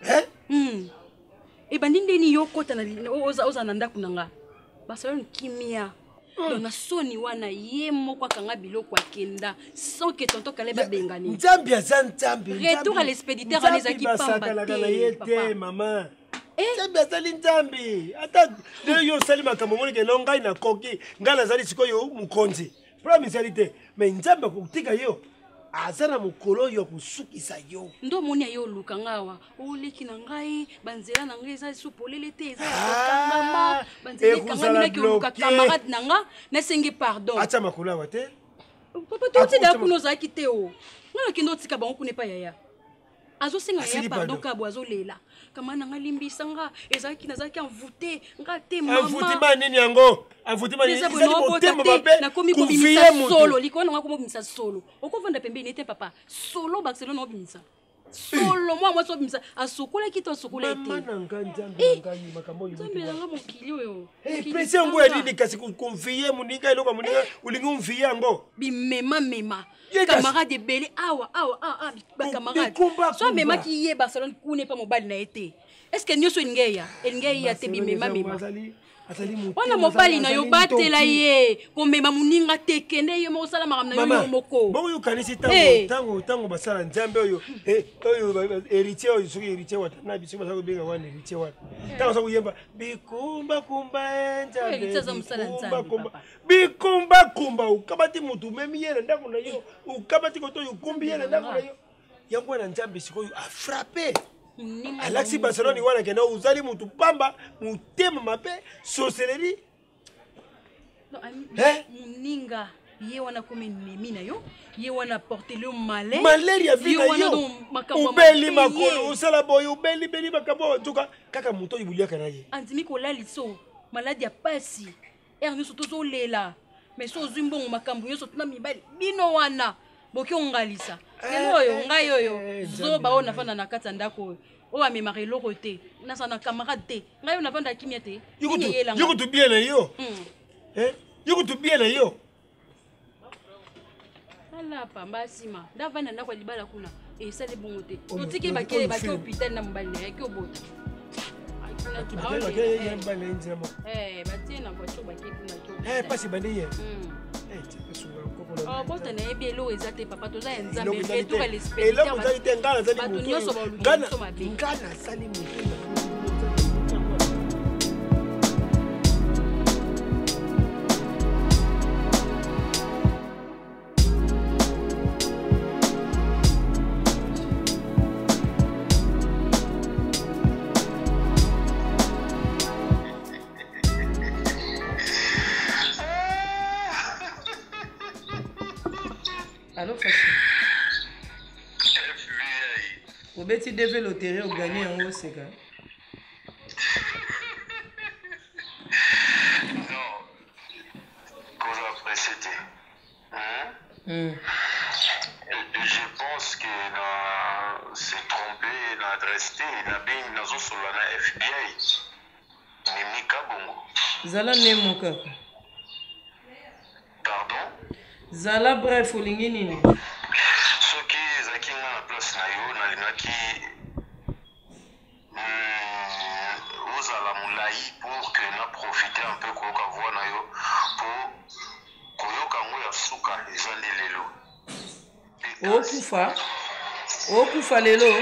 ebandi ndeni yo okota oza na ndako na nga barcelone kimia don na soni wana ye moko akanga biloko akenda sans que tonton Caleb abengani nzambe aza nzambe retour à l'expéditeur wana ezalaki pamba te mama nzambe azali nzambe ata nde yo osali makambo monike no ngai nakoki ngai nazali sikoyo mokonzi problème ezali te mais nzambe akotika yo aza na mokolo oyo akosukisa yo ndo omoni aye oluka nga awa oleki na ngai banzela na ngai eza lisu polele te eza ya kokangama banzela ekanga minaki oluka camarade na nga nasengi pardon atia makolo awa te papa totidaya kuna ozalaki te o nga nakende otika bango kuna epa yaya azosenga yaya pardon kabo azolela kama na nga limbisa nga ezalaki nazalaki envoûté nga te mama envoûtement nini yango envoûtement nini ezali motema mabe nakomi kobimisa solo likolo na nga komobimisa solo okovanda pembeni te papa solo Barcelone obimisa solo moi sobimisa asokolaki to asokola ete mama na nga nzambe na ngai makambo oyo nzambe na nga mokili oyo pression yango ya nini kasi konfie moninga eloko moninga olingi omfie yango bimema camarade ebele awa bacamarade so amemaki ye Barcelone kuna epa mobali na ye te est ce que nyonso elingi eya te bimema wana mobali na yo batela ye komema moninga te kende ye moko osala makambo na yo moko bongo yokanisi ntango basala nzambe oyo héritier oyo soki héritier wata na biso basala kobenga wana héritier wana ntango osa koyemba bikumbakumba bikumbakumba ukabati motu omemi ye na ndako na yo ukabati koto oyo okumbi ye na ndako na yo yango wana nzambe sikoyo afrape alexi Barcelone wana kena uzali mutu pamba mutema mabe sorcellerie muninga ye wana comme ennemi na yo ye wana porter le malheur malaria vina yo ubeli makolo usala boyo ubeli makambo ntuka kaka muto ibuliaka na ye andimi kolaliso maladi ya pasi nyonso tozolela mais so ozwi mbongo makambo nyonso tuna mibali bino wana boki ongalisa lelo oyo ngai oyo zoba oyo nafanda na kati ya ndako oyo oyo amemaka eloko te nasa na camarade te ngai oyo nafanda kimia te yokutubie na yo yokutubie na yo ala pamba nsima ndavanda ndako ya libala kuna esali bongo te totiki bakele baki hôpital na mobali na yaki obota batie na voiture baki kuna pasi baniye bota na yebi elo eza te papa toza ya nzambe retour à l'expéditeur bato nyonso baoluka biso mabe nga nasali motu Allô, Fachi. Au bêtis devait l'autérer au gagner en haut, c'est quoi? Non. Cause après, c'était. Je pense que c'est trompé l'adresse T. Il a bien nazo sur la FBI. Mimika Bongo. Zala Nemoka. Pardon? Zala bref olingi nini soki ezalaki nga na place na yo nalingaki ozala molai pour que na profite un peu koyoka voi na yo po koyoka yango ya suka eza nde lelo okufa lelo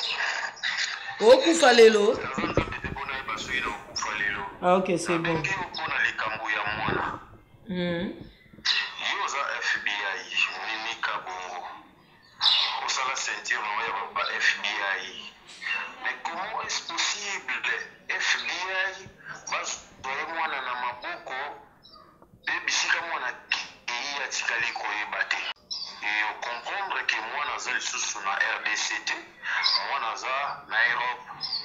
okufa lelo nzambe te mpona yeba soki na okufa lelo ok c'est bon mpona likambo ya mwana FBI, Mimika Bongo. Osala ceinture, on va FBI. moi naza na Europe.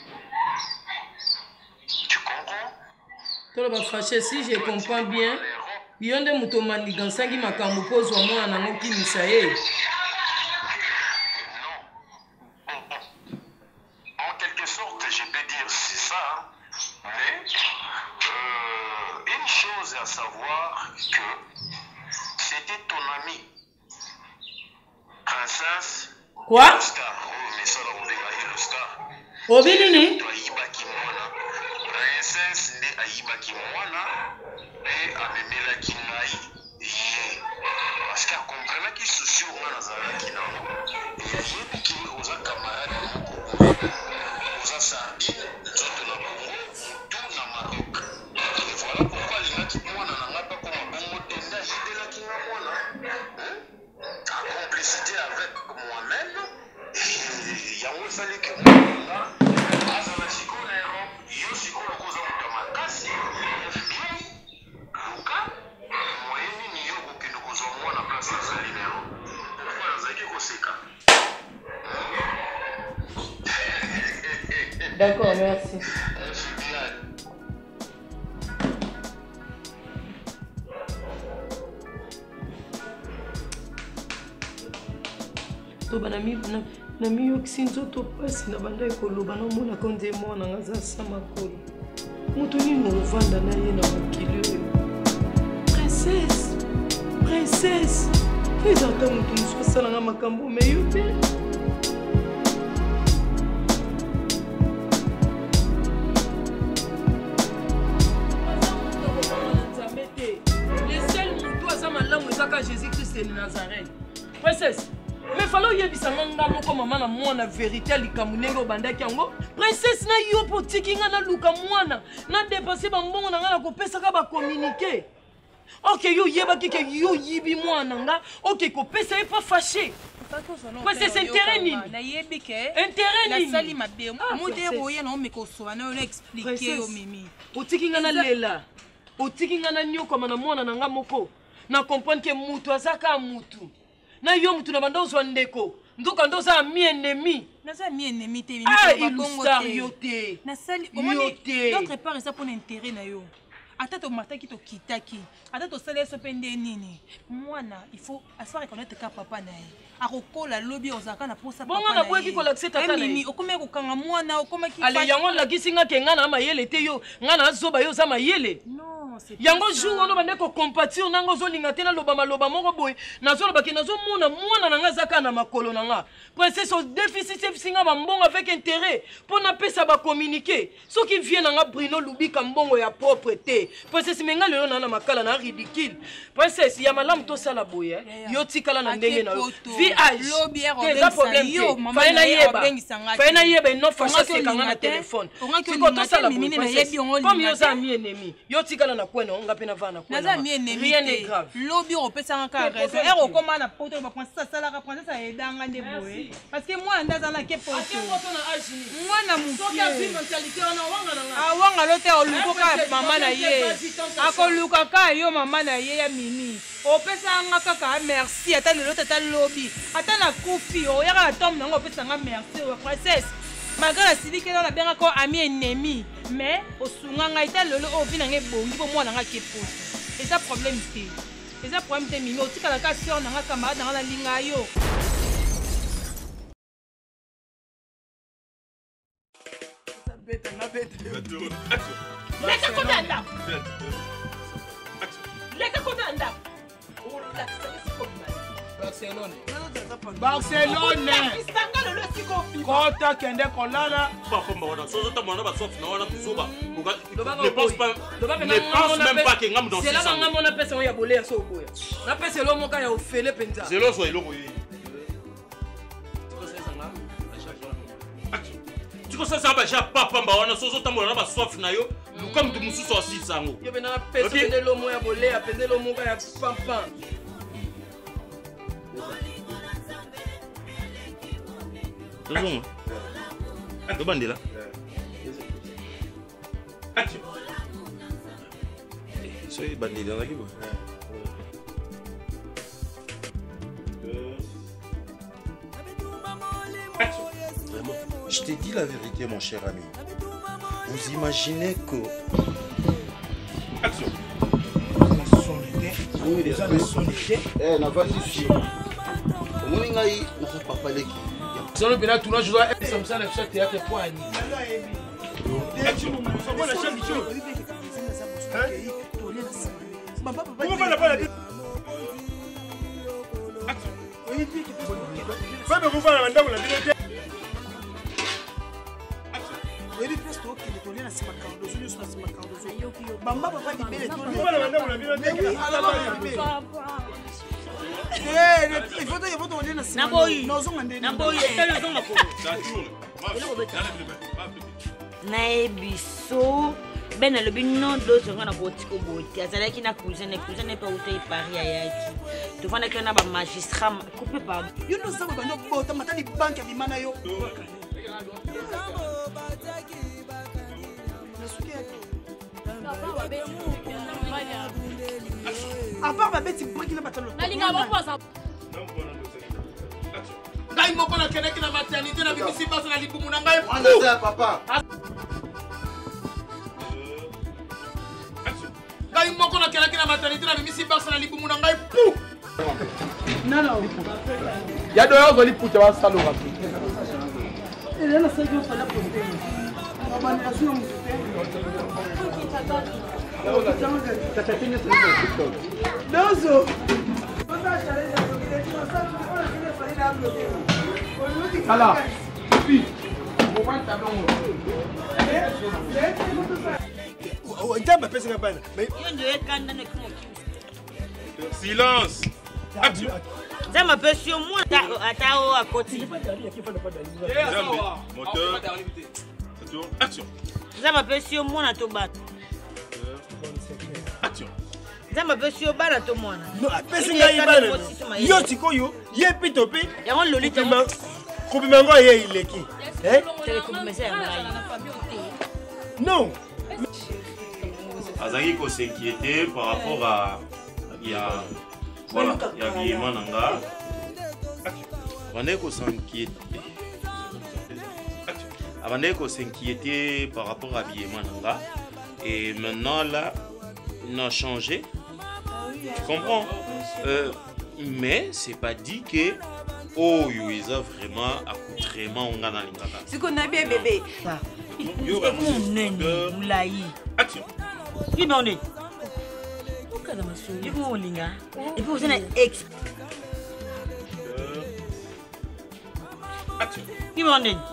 Tu comprends? Toi le fâché, si je comprends bien, yonde mutomani gansangi makambo pozo moi na ngoki misaye. En quelque sorte, je peux dire c'est ça, mais une chose à savoir que c'était ton ami, Princesse. Quoi? Le star. Oh, mais ça là, on est le star. Obilini? Princesse nde ayibaki mwana et amemelaki ngai ye parce que akomprenaki susi onga nazalaki nango e ayebiki oza camarade moko oza sardine nzoto na bongo mutu na Maroc et voilà pourquoi alingaki mwana na ngai mpe koma bongo te nde ayebelaki nga mwana en complicité avec moi-même yango esaliki mwana azala sikoyo na Europe yo sikoyo koza moto makasi FBI luka moye nini yo kokende kozwa mwana place azali na Europe pourkoi nazalaki koseka. D'accord, merci. toba na miyokisi nzoto pasi na banda ekoloba namonaka nde mwana nga aza sa makolo moto nini ovanda na ye na mokili oyo princesse eza ata moto mosusu asalanga makambo meyo te le seul moto aza malamu ezaka jésus christ de nazareth princesse mais falo yebisa nga moko mama na mwana vérité likambo ndenge obandaki yango princesse na yo po tiki nga na luka mwana na dépenser bambongo na nga na kopesaka bakommunike ok yo yebaki ke yo yibi mwana nga ok kopesa ye pas fâché princesse intérêt nini nayebi ke intérêt nini nasali mabe moto eboye na omeka osoba na yo na expliquer yo mimi otiki nga na lela otiki nga na nyokoma na mwana na nga moko na comprendre ke mutu azaka mutu na yo mutu na banda ozwa ndeko ndoka ndo za mi ennemi naza mi ennemi te illustario te nasali yo te d'autre part eza mpona intérêt na yo ata tomataki tokitaki ata tosali yeso mpe nde nini mwana il faut reconnaître ka papa na ye akokola lobi ozalaka na posa bongo naboyaki kolakisa tata na ye okomaki kokanga mwana okomaki ale yango lakisi nga ke nga na mayele te yo nga na azoba yo oza mayele yango jour wana bande kocompatir nanga ozolinga te naloba maloba moko boye nazolobaki nazomona mwana na nga azaka na makolo na nga princesse odéficit efisinga bambongo avec intérêt mpo napesa bakommunike soki vie na nga Bruno lubika mbongo ya propre te princesse menga lelo na makala na ridicule princesse ya malamu tosala boye yo tikala na ndenge na yo vie age eza problème te faye nayeba ino fasha sekanga na telefone siko tosala boye comme yo oza mi ennemi yo tikala na kwena onga pe na vana kwena naza mi ennemi rien n'est grave lobi opesanga ka raison ere okoma na poto ba princesse asalaka princesse ayedanga nde boye parce que mwana ndaza na ke poto mwana mukie awanga lote olukoka mama na ye akolukaka yo mama na ye ya mimi opesanga kaka merci ata lelo tata lobi ata na kufi oyaka na tombe nango opesanga merci oyo princesse malgré la silike na benga ko ami ennemi mais osunga ngai ta lelo ovi na ngai bongi po mwana nga ke poto eza problème te mimi otikala ka sœur na nga camarade na nga na linga yo leka kotanda leka kotanda Barcelone kota kende kolala ne pense même pas que ngam dans c'est là nga mona pesa ya boler so boya na pesa lo moka ya ofele penza zelo so eloko yi tiko sasa ba ja papa mba wana sozo tambola na ba soif na yo comme du mususu asisango yo bena pesa pende lo mo ya boler pende lo moka ya pampa Tozonga. Ando bandela. Action. Soy bandela lagi bo. Action. Je te dis la vérité, mon cher ami. Vous imaginez que... Action. Oui, déjà le son était. Eh, na vas-y ici. Omoni ngai na papa leki. Solo bina tuna je dois être comme ça le chat théâtre pour Annie. Action. Comment la chaîne du show? Comment va la balle? Action. Femme vous va la madame la vérité. oyebi place tookende tolia na nsima cardozo nyonso na nsima cardozo bamba papa libele ifoto olia na nsima nozonga ndeni nayebi so ben alobi non dozonga na kotika bote azalaki na cousine mpe autai paris ayaki tofandaki na bamagistrat coupe pa yo nozanga bando bota mata libanke abima na yo à part babeti briki na batalo ngai moko nakendeki na maternité na bimisi baso na libumu na ngai papa ngai moko nakendeki na maternité na bimisi baso na libumu na ngai ya doyo ozoli puta wasaloka Dozo. Ala. Silence. Action. Zama pesio moi atao à côté. Moteur. Action. Zama pesio moi na to bat. Action. Zama pesio bala to mwana. No, apesi ngai bala. Yo sikoyo, ye pito pe. Yango lolita kubimango ye ileki. Tele kubimesa ya ngai. Non. Azaki ko s'inquiéter par rapport à voilà, il y a Guillemot Nanga. On s'inquiéter par rapport à Guillemot Nanga. Et maintenant là, il a changé. Tu comprends? Mais c'est pas dit que oh ils ont vraiment accoutrement on a dans l'ingaka. C'est qu'on a bien bébé. Action. Qui m'en est? Et puis vous êtes ex. Qui m'en est?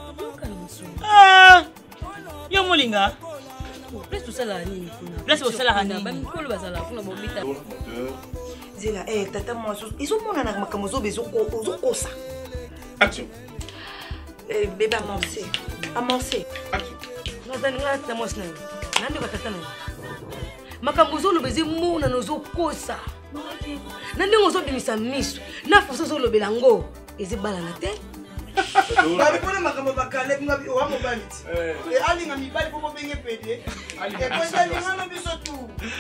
Yo molinga. Place tout ça là ni. Place au salaire ni. Ba mikolo bazala kuna bobita. Zela tata moi ils ont mona na makamozo bezo kosa. Action. Bébé amorcé. Amorcé. Action. Non tanga ta mosna. Nande ko tata no. Makamozo lo bezi mona nozo kosa. Nande ngozo bimisa miso. Na foso zo lo belango. Ezi balana te. Babi pona makambo bakale ngabi o amo baniti. Ali ngami bali popo benge pede. Ali kwenda ngana biso tu.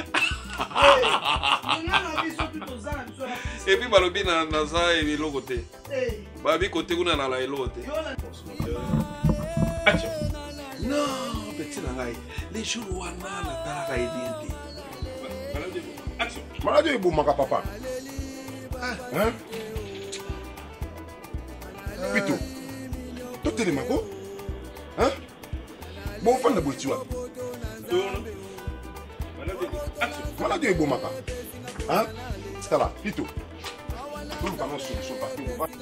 Et puis balobi na naza et biloko te. Babi côté kuna na la eloko te. Action. Non, petit nangai. Les jours wana na tala edindi. Action. Malade est beau maka papa. Hein? Pito. Toi t'es le mako? Hein? Bon fan de boitiwa. Malade est beau maka. Hein? C'est là, Pito. Nous parlons solution parce que on va.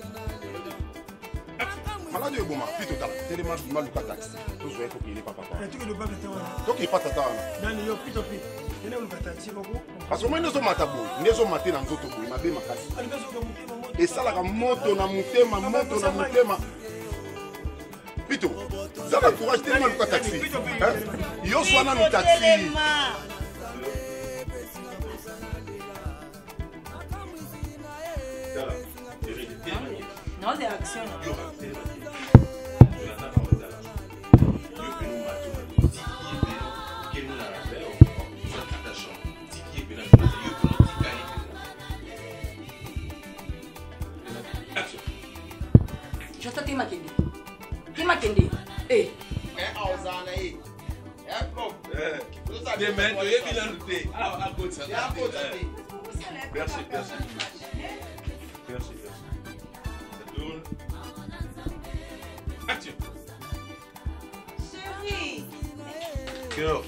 Malade est beau maka. Pito t'as tellement du mal au taxi. Tout ça il faut qu'il n'est pas papa. Tu ne pas te voir. Donc il pas tata. Dans le Pito Pito. Il est où le taxi beaucoup? Parce que moi nous sommes matabo, nous sommes matés dans d'autres bois, ma bé ma casse. Et ça la moto na mutema, moto na mutema. Pito, ça va courage tellement le taxi. Hein? Yo soit dans le taxi. Non, c'est action. J'entends tes maquilles. bakende Merci. Merci. Action. Chérie. Kyo.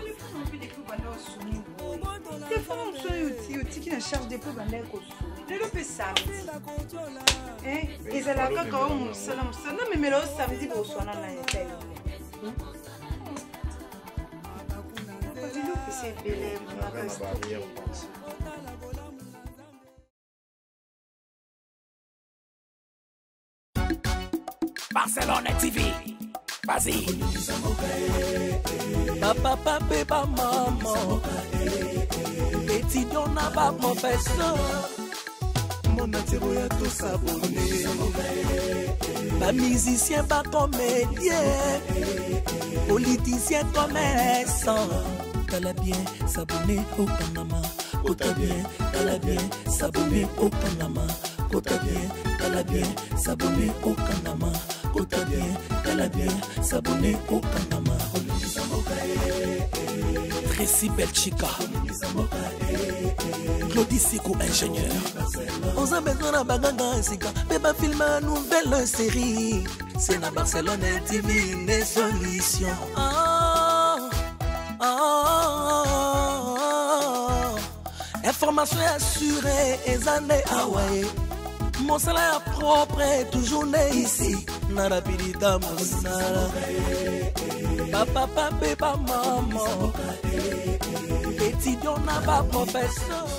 Téléphone otiki na charge depo bandai kosuni lelo mpe samedi ezala kaka o mosala namemela o samedi boswana na etai lelo pesa ebele Barcelone TV. Vas-y. Papa, papa, maman. Étudiant n'a pas professeur. Mon atiro ya tout s'abonner. Pas musicien, pas comédien. Politicien, commerçant. T'as bien s'abonner au Panama. T'as bien s'abonner au Panama. T'as bien s'abonner au Panama. T'as bien s'abonner au Panama. Tracy Belchica, Claudie Sikou, ingénieur. On a besoin d'un baganga et sika. Bébé filme une nouvelle série. C'est na Barcelone TV, les solutions. Information assurée et années Hawaii. Mon salaire propre est toujours né ici. Narapidita Monsala. Papa, maman. Étudiant n'a pas professeur.